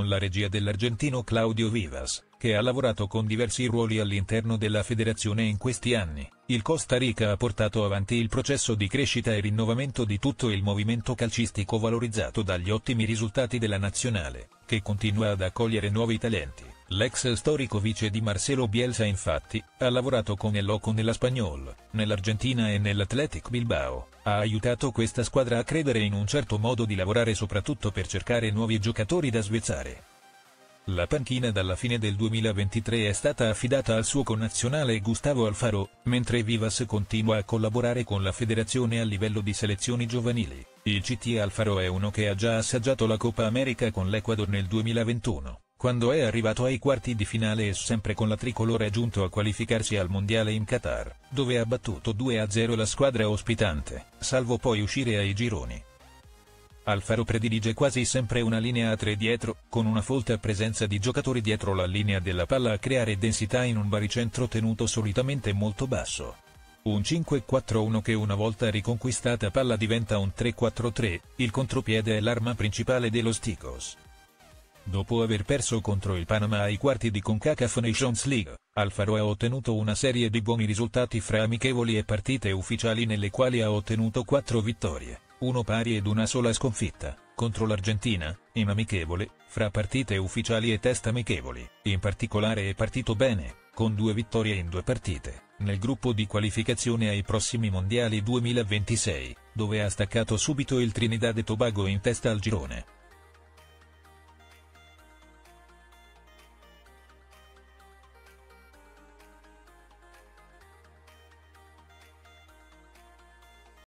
la regia dell'argentino Claudio Vivas, che ha lavorato con diversi ruoli all'interno della federazione in questi anni. Il Costa Rica ha portato avanti il processo di crescita e rinnovamento di tutto il movimento calcistico, valorizzato dagli ottimi risultati della nazionale, che continua ad accogliere nuovi talenti. L'ex storico vice di Marcelo Bielsa infatti, ha lavorato con El Loco nella Espanyol, nell'Argentina e nell'Athletic Bilbao, ha aiutato questa squadra a credere in un certo modo di lavorare, soprattutto per cercare nuovi giocatori da svezzare. La panchina dalla fine del 2023 è stata affidata al suo connazionale Gustavo Alfaro, mentre Vivas continua a collaborare con la federazione a livello di selezioni giovanili. Il CT Alfaro è uno che ha già assaggiato la Coppa America con l'Ecuador nel 2021, quando è arrivato ai quarti di finale, e sempre con la tricolore è giunto a qualificarsi al mondiale in Qatar, dove ha battuto 2-0 la squadra ospitante, salvo poi uscire ai gironi. Alfaro predilige quasi sempre una linea a 3 dietro, con una folta presenza di giocatori dietro la linea della palla a creare densità in un baricentro tenuto solitamente molto basso. Un 5-4-1 che una volta riconquistata palla diventa un 3-4-3, il contropiede è l'arma principale dello Sticos. Dopo aver perso contro il Panama ai quarti di CONCACAF Nations League, Alfaro ha ottenuto una serie di buoni risultati fra amichevoli e partite ufficiali, nelle quali ha ottenuto 4 vittorie, 1 pari ed una sola sconfitta, contro l'Argentina, in amichevole, fra partite ufficiali e test amichevoli. In particolare è partito bene, con 2 vittorie in 2 partite, nel gruppo di qualificazione ai prossimi mondiali 2026, dove ha staccato subito il Trinidad e Tobago in testa al girone.